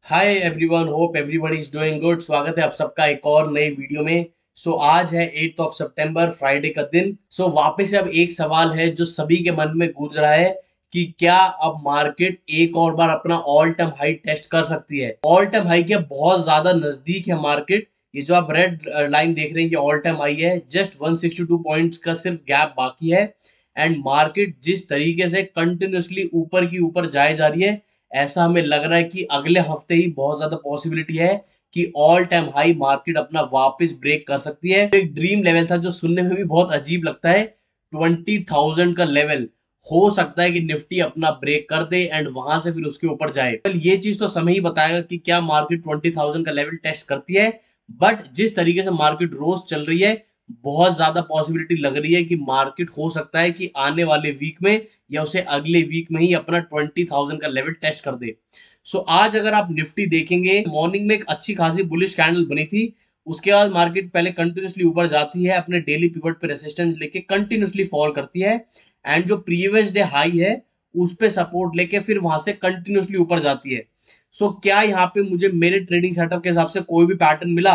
Hi everyone, hope everybody is doing good. स्वागत है आप सबका एक और नई वीडियो में। आज है 8th ऑफ सितंबर, फ्राइडे का दिन। वापस से अब एक सवाल है जो सभी के मन में गूंज रहा है कि क्या अब मार्केट एक और बार अपना ऑल टाइम हाई टेस्ट कर सकती है। ऑल टाइम हाई के बहुत ज्यादा नजदीक है मार्केट। ये जो आप रेड लाइन देख रहे हैं कि ऑल टाइम हाई है, जस्ट 162 पॉइंट्स का सिर्फ गैप बाकी है। एंड मार्केट जिस तरीके से कंटिन्यूसली ऊपर की ऊपर जाए जा रही है, ऐसा हमें लग रहा है कि अगले हफ्ते ही बहुत ज्यादा पॉसिबिलिटी है कि ऑल टाइम हाई मार्केट अपना वापस ब्रेक कर सकती है। एक ड्रीम लेवल था जो सुनने में भी बहुत अजीब लगता है, 20,000 का लेवल। हो सकता है कि निफ्टी अपना ब्रेक कर दे एंड वहां से फिर उसके ऊपर जाए। ये चीज तो समय ही बताएगा कि क्या मार्केट 20,000 का लेवल टेस्ट करती है। बट जिस तरीके से मार्केट रोज चल रही है, बहुत ज्यादा पॉसिबिलिटी लग रही है कि मार्केट हो सकता है कि आने वाले वीक में या उसे अगले वीक में ही अपना 20,000 का लेवल टेस्ट कर दे। आज अगर आप निफ्टी देखेंगे, मॉर्निंग में एक अच्छी खासी बुलिश कैंडल बनी थी। उसके बाद मार्केट पहले कंटिन्यूसली ऊपर जाती है, अपने डेली पिवट पे रेसिस्टेंस लेके कंटिन्यूसली फॉल करती है। एंड जो प्रीवियस डे हाई है उस पे सपोर्ट लेके फिर वहां से कंटिन्यूसली ऊपर जाती है। क्या यहाँ पे मुझे मेरे ट्रेडिंग सेटअप के हिसाब से कोई भी पैटर्न मिला?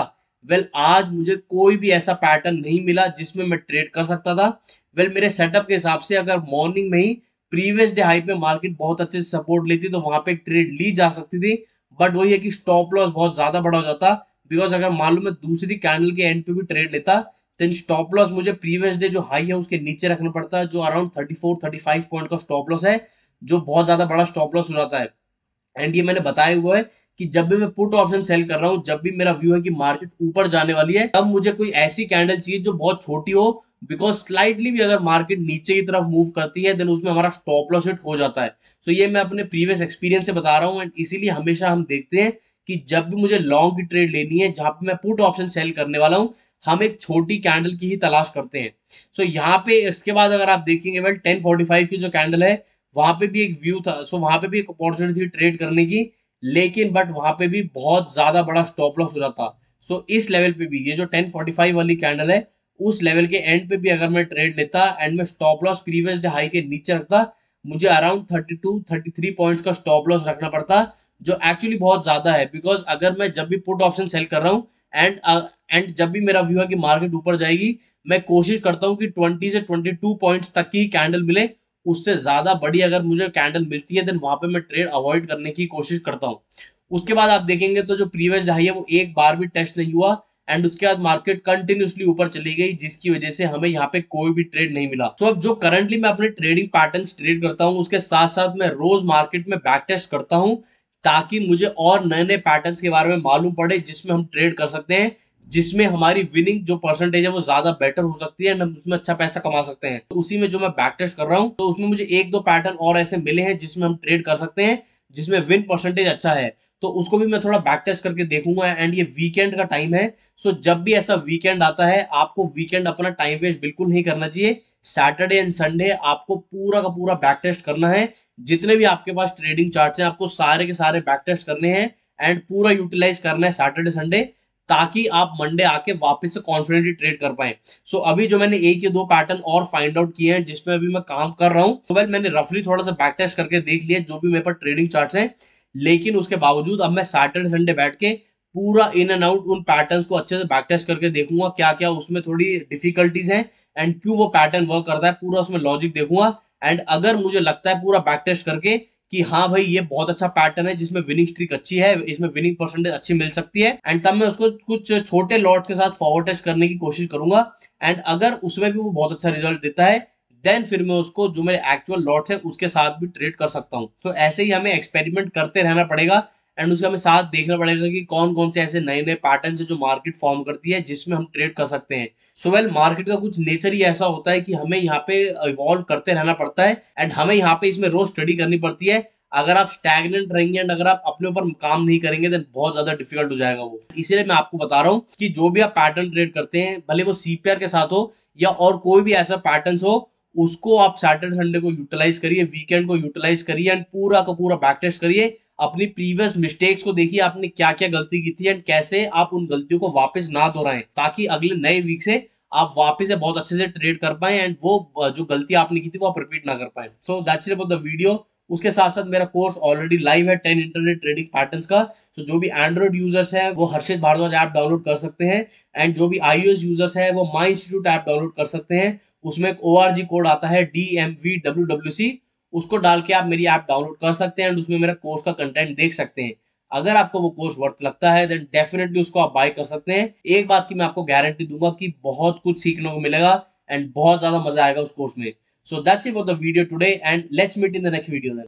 आज मुझे कोई भी ऐसा पैटर्न नहीं मिला जिसमें मैं ट्रेड कर सकता था। मेरे सेटअप के हिसाब से अगर मॉर्निंग में ही प्रीवियस डे हाई पे मार्केट बहुत अच्छे से सपोर्ट लेती तो वहां पे ट्रेड ली जा सकती थी। बट वही है कि स्टॉप लॉस बहुत ज्यादा बड़ा हो जाता। बिकॉज अगर मालूम है दूसरी कैंडल के एंड पे भी ट्रेड लेता, देन स्टॉप लॉस मुझे प्रीवियस डे जो हाई है उसके नीचे रखना पड़ता है, जो अराउंड 34-35 पॉइंट का स्टॉप लॉस है, जो बहुत ज्यादा बड़ा स्टॉप लॉस हो जाता है। एंड ये मैंने बताया हुआ है कि जब भी मैं पुट ऑप्शन सेल कर रहा हूं, जब भी मेरा व्यू है कि मार्केट ऊपर जाने वाली है, तब मुझे कोई ऐसी कैंडल चाहिए जो बहुत छोटी हो। बिकॉज स्लाइटली भी अगर मार्केट नीचे की तरफ मूव करती है, देन उसमें हमारा स्टॉप लॉस हिट हो जाता है। ये मैं अपने प्रीवियस एक्सपीरियंस से बता रहा हूँ। एंड इसीलिए हमेशा हम देखते हैं कि जब भी मुझे लॉन्ग की ट्रेड लेनी है जहां पे मैं पुट ऑप्शन सेल करने वाला हूँ, हम एक छोटी कैंडल की ही तलाश करते हैं। यहाँ पे इसके बाद अगर आप देखेंगे, 10:45 की जो कैंडल है, वहां पे भी एक व्यू था। वहां पे भी एक अपॉर्चुनिटी थी ट्रेड करने की, लेकिन बट वहां पे भी बहुत ज्यादा बड़ा स्टॉप लॉस हो जाता। इस लेवल पे भी ये जो 10:45 वाली कैंडल है, उस लेवल के एंड पे भी अगर मैं ट्रेड लेता एंड मैं stop loss previous day high के नीचे रखता, मुझे अराउंड 32-33 पॉइंट्स का स्टॉप लॉस रखना पड़ता, जो एक्चुअली बहुत ज्यादा है। बिकॉज अगर मैं जब भी पुट ऑप्शन सेल कर रहा हूँ एंड जब भी मेरा व्यू है कि मार्केट ऊपर जाएगी, मैं कोशिश करता हूँ कि 20 से 22 पॉइंट्स तक की कैंडल मिले। उससे ज्यादा बड़ी अगर मुझे कैंडल मिलती है, देन वहां पे मैं ट्रेड अवॉइड करने की कोशिश करता हूँ। उसके बाद आप देखेंगे तो जो प्रीवियस हाई है वो एक बार भी टेस्ट नहीं हुआ। एंड उसके बाद मार्केट कंटिन्यूसली ऊपर चली गई, जिसकी वजह से हमें यहाँ पे कोई भी ट्रेड नहीं मिला। अब जो करंटली मैं अपने ट्रेडिंग पैटर्न्स ट्रेड करता हूँ, उसके साथ साथ मैं रोज मार्केट में बैक टेस्ट करता हूँ, ताकि मुझे और नए नए पैटर्न्स के बारे में मालूम पड़े जिसमें हम ट्रेड कर सकते हैं, जिसमें हमारी विनिंग जो परसेंटेज है वो ज्यादा बेटर हो सकती है, हम उसमें अच्छा पैसा कमा सकते हैं। उसी में जो मैं बैक टेस्ट कर रहा हूँ, तो उसमें मुझे एक दो पैटर्न और ऐसे मिले हैं जिसमें हम ट्रेड कर सकते हैं, जिसमें विन परसेंटेज अच्छा है। उसको भी मैं थोड़ा बैक टेस्ट करके देखूंगा। एंड ये वीकेंड का टाइम है, जब भी ऐसा वीकेंड आता है, आपको वीकेंड अपना टाइम वेस्ट बिल्कुल नहीं करना चाहिए। सैटरडे एंड संडे आपको पूरा का पूरा बैक टेस्ट करना है। जितने भी आपके पास ट्रेडिंग चार्ट्स हैं, आपको सारे के सारे बैक टेस्ट करने हैं एंड पूरा यूटिलाइज करना है सैटरडे संडे, ताकि आप मंडे आके वापस से कॉन्फिडेंटली ट्रेड कर पाए। अभी जो मैंने एक या दो पैटर्न और फाइंड आउट किए हैं जिसमें अभी मैं काम कर रहा हूँ, मैंने रफली थोड़ा सा बैक टेस्ट करके देख लिया जो भी मेरे पास ट्रेडिंग चार्ट्स हैं। लेकिन उसके बावजूद अब मैं सैटरडे संडे बैठ के पूरा इन एंड आउट उन पैटर्न्स को अच्छे से बैक टेस्ट करके देखूंगा, क्या क्या उसमें थोड़ी डिफिकल्टीज हैं एंड क्यों वो पैटर्न वर्क करता है, पूरा उसमें लॉजिक देखूंगा। एंड अगर मुझे लगता है पूरा बैक टेस्ट करके कि हाँ भाई ये बहुत अच्छा पैटर्न है जिसमें विनिंग स्ट्रीक अच्छी है, इसमें विनिंग परसेंटेज अच्छी मिल सकती है, एंड तब मैं उसको कुछ छोटे लॉट के साथ फॉरवर्ड टेस्ट करने की कोशिश करूंगा। एंड अगर उसमें भी वो बहुत अच्छा रिजल्ट देता है, देन फिर मैं उसको जो मेरे एक्चुअल लॉट्स है उसके साथ भी ट्रेड कर सकता हूँ। ऐसे ही हमें एक्सपेरिमेंट करते रहना पड़ेगा एंड उसका हमें साथ देखना पड़ेगा कि कौन कौन से ऐसे नए नए पैटर्न है जो मार्केट फॉर्म करती है जिसमें हम ट्रेड कर सकते हैं। मार्केट का कुछ नेचर ही ऐसा होता है कि हमें यहाँ पे इवॉल्व करते रहना पड़ता है एंड हमें यहाँ पे इसमें रोज स्टडी करनी पड़ती है। अगर आप स्टैग्नेंट रहेंगे एंड अगर आप अपने ऊपर काम नहीं करेंगे, देन बहुत ज्यादा डिफिकल्ट हो जाएगा वो। इसीलिए मैं आपको बता रहा हूँ कि जो भी आप पैटर्न ट्रेड करते हैं, भले वो सीपीआर के साथ हो या और कोई भी ऐसा पैटर्न हो, उसको आप सैटरडे संडे को यूटिलाइज करिए, वीकेंड को यूटिलाइज करिए एंड पूरा का पूरा बैक टेस्ट करिए। अपनी प्रीवियस मिस्टेक्स को देखिए, आपने क्या क्या गलती की थी एंड कैसे आप उन गलतियों को वापस ना दोहराएं, ताकि अगले नए वीक से आप वापस से बहुत अच्छे से ट्रेड कर पाए एंड वो जो गलती आपने की थी वो आप रिपीट ना कर पाए। That's it about the video. उसके साथ साथ मेरा कोर्स ऑलरेडी लाइव है 10 इंटरनेट ट्रेडिंग पैटर्न्स का। सो जो भी एंड्रॉइड यूजर्स हैं वो हर्षित भारद्वाज ऐप डाउनलोड कर सकते हैं, एंड जो भी iOS यूजर्स हैं वो माई इंस्टीट्यूट ऐप डाउनलोड कर सकते हैं। उसमें एक ORG कोड आता है DMVWWC, उसको डाल के आप मेरी ऐप डाउनलोड कर सकते हैं एंड उसमें मेरा कोर्स का कंटेंट देख सकते हैं। अगर आपको वो कोर्स वर्थ लगता है देन डेफिनेटली उसको आप बाय कर सकते हैं। एक बात की मैं आपको गारंटी दूंगा कि बहुत कुछ सीखने को मिलेगा एंड बहुत ज्यादा मजा आएगा उस कोर्स में। So that's it for the video today and let's meet in the next video.